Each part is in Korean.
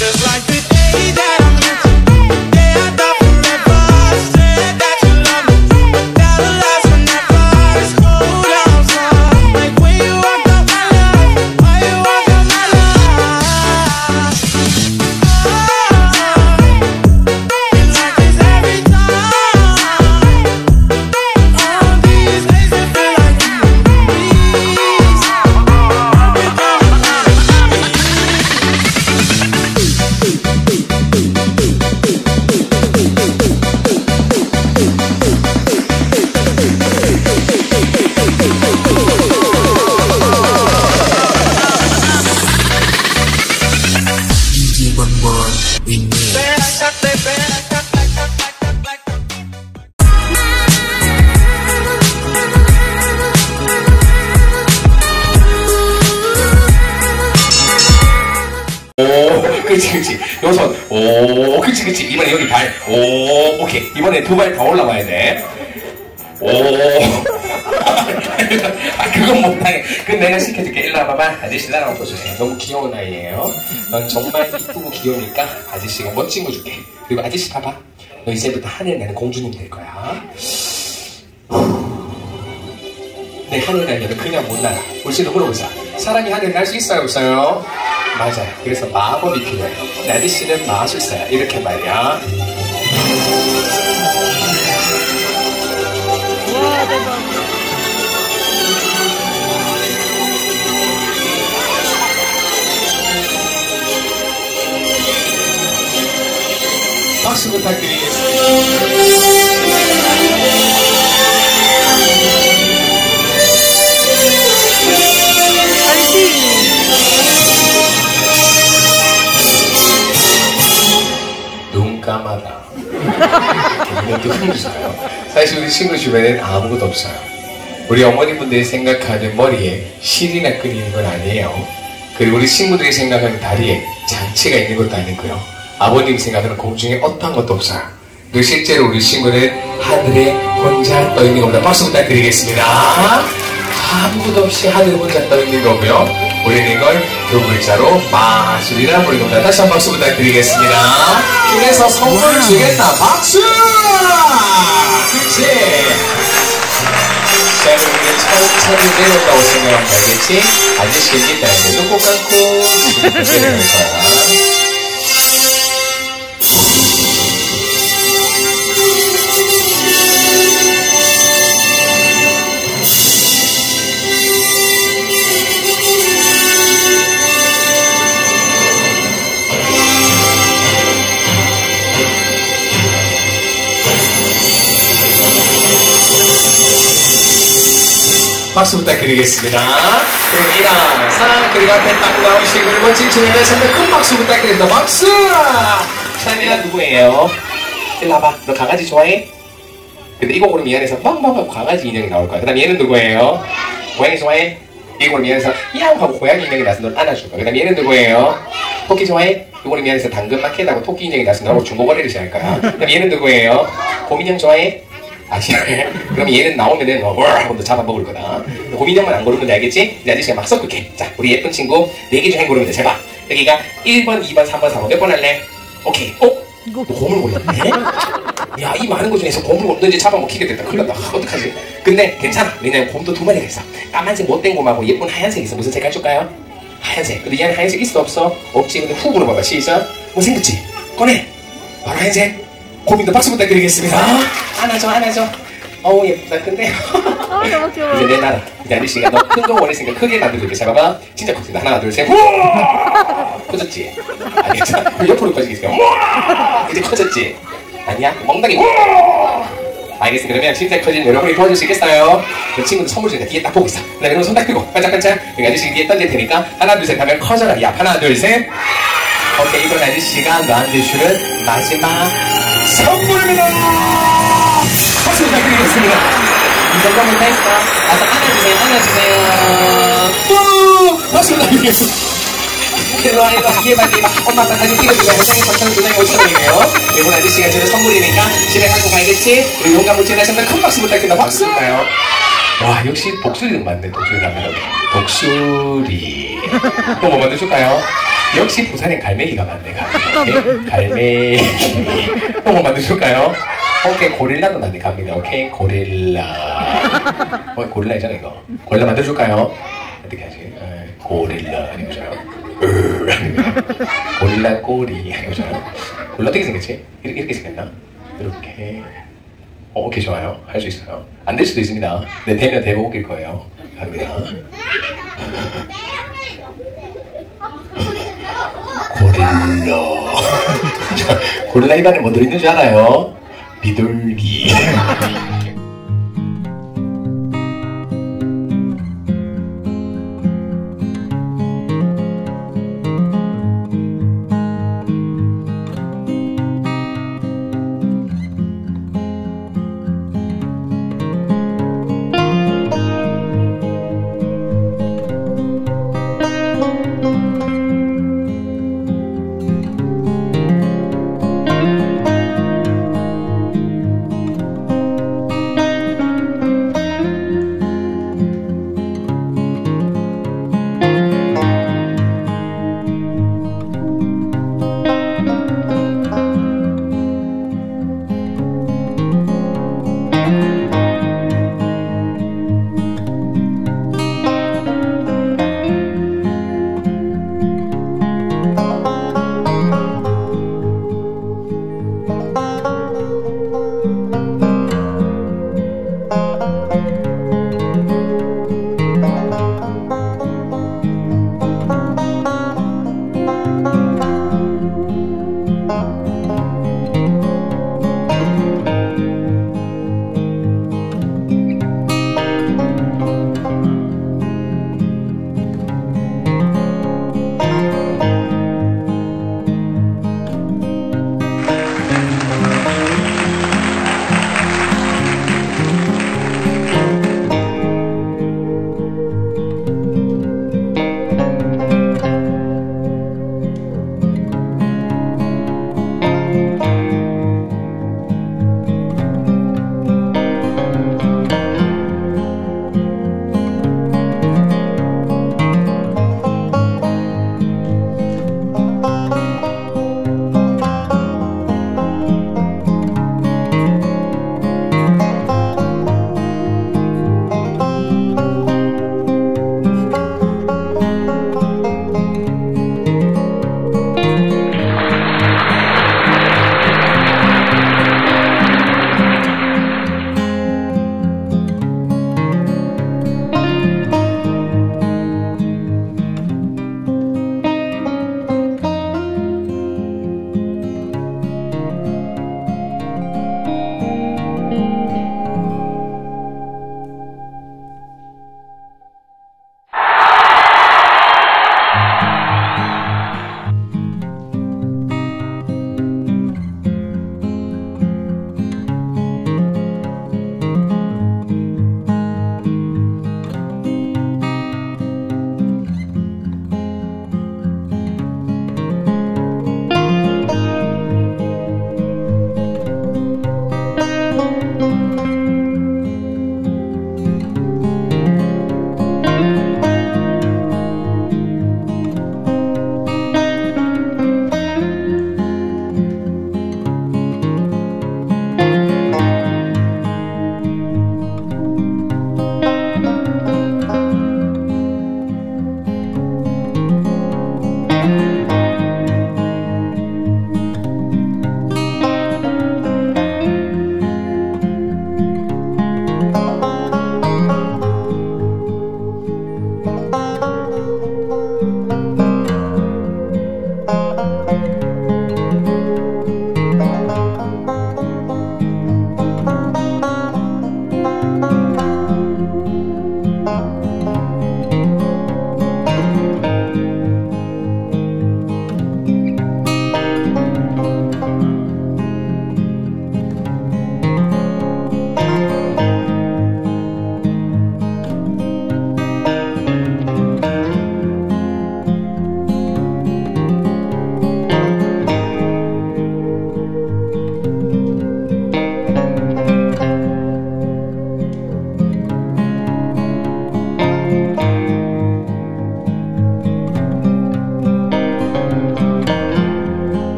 Just like the day that I met you, day I thought forever. Said that you love me, but now the last one never. Just hold on, son. Like when you walked out my life, why you walk out my life? It's like this every time. All these days it feel like memories. Every time I'm out of 오, 그치. 요손. 오, 그치. 이번에 여기 발. 오, 오케이. 이번에 두 발 더 올라가야 돼. 오. 아, 그건 못하네. 그건 내가 시켜줄게. 일로 와봐봐. 아저씨 나랑 웃어주세요. 너무 귀여운 아이예요. 넌 정말 이쁘고 귀여우니까 아저씨가 멋진 거 줄게. 그리고 아저씨 봐봐. 너 이제부터 하늘 나는 공주님 될 거야. 내 하늘 날려도 그냥 못 날아. 우리 씨도 물어보자. 사람이 하늘 날 수 있어요, 없어요? 맞아요. 그래서 마법이 필요해요. 내 아저씨는 마술사야. 이렇게 말이야. 와, 대박. 박수 부탁드리겠습니다. 눈 감아라. 이렇게 눈도 감으셔요. 사실 우리 친구 주변에는 아무것도 없어요. 우리 어머니분들이 생각하는 머리에 실이나 끓이는 건 아니에요. 그리고 우리 친구들이 생각하는 다리에 장치가 있는 것도 아니고요. 아버님이 생각하는 공중에 어떠한 것도 없어요. 그리고 실제로 우리 친구는 하늘에 혼자 떠있는 겁니다. 박수 부탁드리겠습니다. 아무것도 없이 하늘에 혼자 떠있는 거고요. 우리는 이걸 두 글자로 마술이라 부르는 겁니다. 다시 한번 박수 부탁드리겠습니다. 그래서 선물 주겠다. 박수! 그렇지. 자, 그럼 우리는 차근차근 내려온다고 생각하면 알겠지? 아저씨에게 때문에 눈 꼭 감고 지금 내려갈 거야. 박수 부탁드리겠습니다. 그리고 일어나서 그리고 앞에 딱 나오시고 그리고 진천에 대해서 큰 박수 부탁드립니다. 박수! 자, 내가 누구예요? 일로 와봐. 너 강아지 좋아해? 근데 이거 고르면 미안해서 막 하고 강아지 인형이 나올 거야. 그 다음 얘는 누구예요? 고양이 좋아해? 이거 고르면 미안해서 야옹 하고 고양이 인형이 나서 널 안아줄 거야. 그 다음 얘는 누구예요? 토끼 좋아해? 이거 고르면 미안해서 당근 마켓하고 토끼 인형이 나서 너하고 중고거래를 시작할 거야. 그 다음 얘는 누구예요? 곰인형 좋아해? 아시네. 그럼 얘는 나오면은 하고 너 잡아먹을 거다. 곰인형만 안 고르면 돼, 알겠지? 이제 아저씨가 막 섞을게. 자, 우리 예쁜 친구 4개 중에 고르면 돼. 제발. 여기가 1번, 2번, 3번, 4번 몇 번 할래? 오케이. 너 곰을 골랐네? 야, 이 많은 것 중에서 곰을 골랐. 너 이제 잡아먹히게 됐다. 큰일 났다. 어떡하지? 근데 괜찮아. 왜냐면 곰도 2마리가 있어. 까만색 못된 곰하고 예쁜 하얀색 있어. 무슨 색 해줄까요? 하얀색. 근데 얘는 하얀색 있어 없어? 없지. 근데 후 물어봐봐. 시작. 뭐 생겼지? 꺼내. 바로 하얀색. 고민도 박수 부탁드리겠습니다. 안아줘. 어우 예쁘다. 근데 너무 귀여워. 이제 내 나라. 이제 아저씨가 너 큰 거 원했으니까 크게 만들어줄게. 자 봐봐. 진짜 커진다. 하나 둘 셋. 커졌지? 아니 괜찮아. 옆으로 커지겠어요. 이제 커졌지? 아니야? 멍당이. 알겠어. 그러면 진짜 커진 여러분이 도와주시겠어요? 그 친구도 선물 주니까 뒤에 딱 보고 있어. 그 다음에 손 딱 들고 반짝반짝. 여기 아저씨 뒤에 던질 테니까 하나 둘 셋 하면 커져라. 야 하나 둘 셋. 오케이. 이번 아저씨가 너한테 주는 마지막 선물입니다. 박수 부탁드리겠습니다. 이 정도면 다 했어. 와서 안아주세요. 박수 부탁드리겠습니다. 일로와 뒤에 봐. 엄마 아빠 사진 찍어주세요. 회장님 4,000원, 도장이 5,000원이에요. 이번 아저씨가 주는 선물이니까 집에 갖고 가야겠지? 우리 용감 무치하셨는데 큰 박수 부탁드립니다. 박수! 와, 역시 독수리는 맞네. 독수리 가면. 독수리. 또 뭐 만들어줄까요? 역시 부산엔 갈매기가 맞네. 갈매기. 갈매기. 또 뭐 만들어줄까요? 오케이, 고릴라도 맞네. 갑니다. 오케이, 고릴라. 고릴라이잖아, 이거. 고릴라 만들어줄까요? 어떻게 하지? 고릴라. 아니잖아요. 고릴라 꼬리. 아니잖아요. 고릴라 어떻게 생겼지? 이렇게 생겼나? 이렇게. 오케이, 좋아요. 할 수 있어요. 안 될 수도 있습니다. 네, 되면 대고 웃길 거예요. 갑니다. 고릴라. 고릴라 입안에 뭐 들어있는 줄 알아요? 비둘기.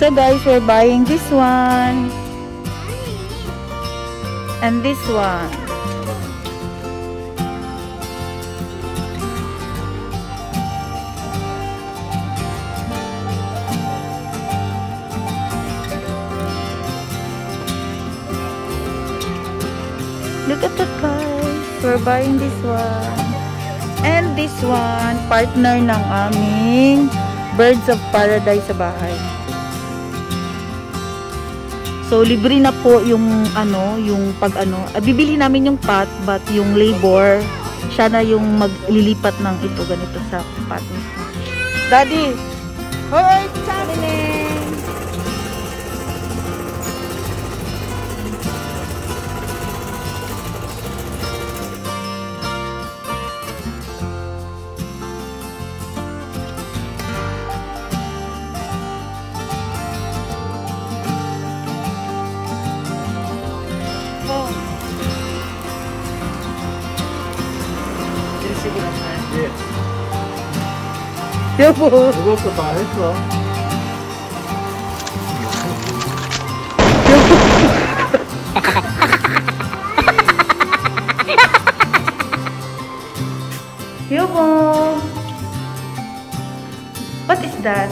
So guys, we're buying this one. And this one. Look at that guys. We're buying this one. And this one, partner ng aming Birds of Paradise sa bahay. So, libre na po yung bibili namin yung pot, but yung labor, siya na yung maglilipat ng ito, ganito sa pot. Daddy! Hoy! Sabi! 여보. 그것도 다 했어. 여보. What is that?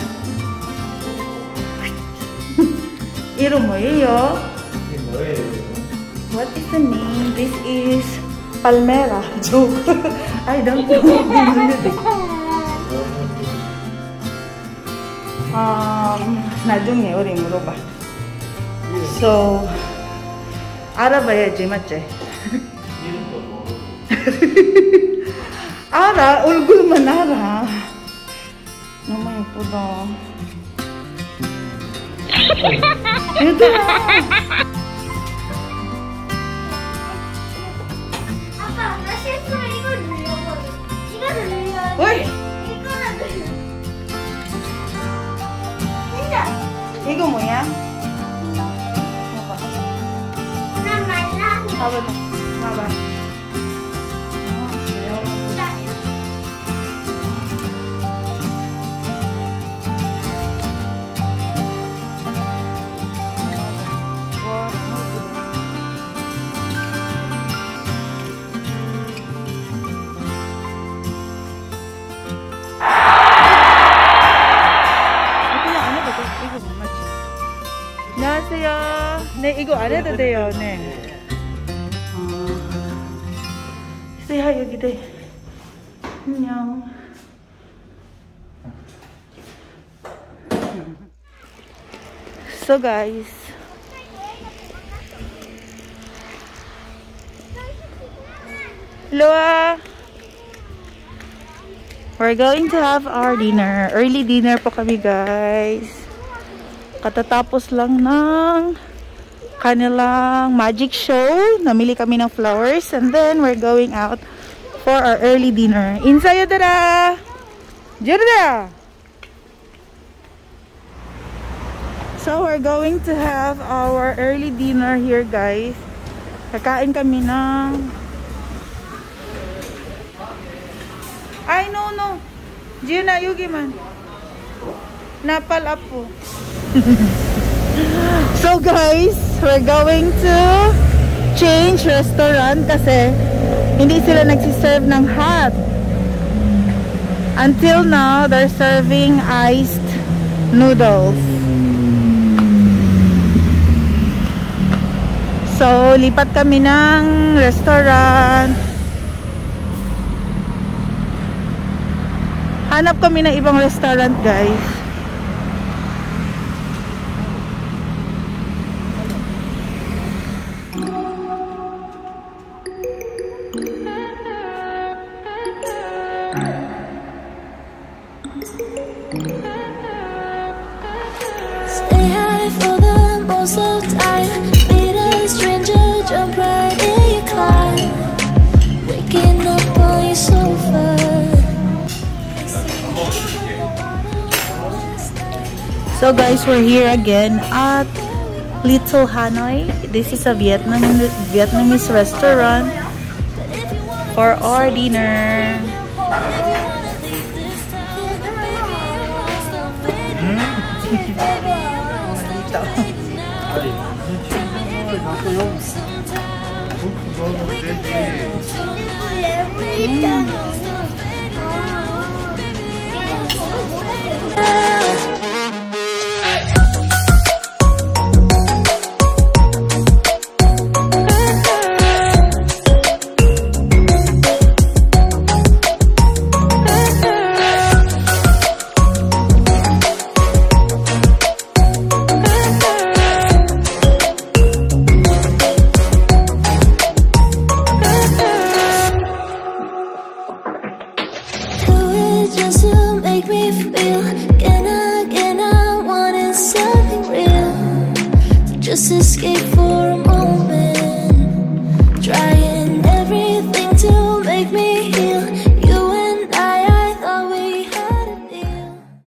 이름 뭐예요? What is the name? This is Palmera. Joke. I don't know. 나중에 우리 물어봐. So, 알아봐야지, 맞지? 알아, 얼굴만 알아. 너무 예쁘다. 얘들아. 아빠, 나 실수로 이걸 눌려버려. 이거를 눌려야 돼. 어이! 이거를 눌려. 진짜. 이거 뭐야? 봐봐. 난 말랑. 봐봐. 봐봐. 안녕하세요. 네, 이거 안 해도 돼요. 네. 있어야 여기 돼. 안녕. So guys, hello. We're going to have our dinner. Early dinner po kami, guys. Katatapos lang ng kanilang magic show. Namili kami ng flowers. And then, we're going out for our early dinner. Insayo dara! Jura! So, we're going to have our early dinner here, guys. Kakain kami ng... Ay, no. Juna, yugi man. Napal apo. So guys, we're going to change restaurant kasi hindi sila nagsiserve ng hot. Until now, they're serving iced noodles. So, lipat kami ng restaurant. Hanap kami ng ibang restaurant, guys. Stay high for the most of time. Meet a stranger, jump right in your car. Waking up on your sofa. So guys, we're here again at Little Hanoi. This is a Vietnamese restaurant for our dinner. 예쁘잖아.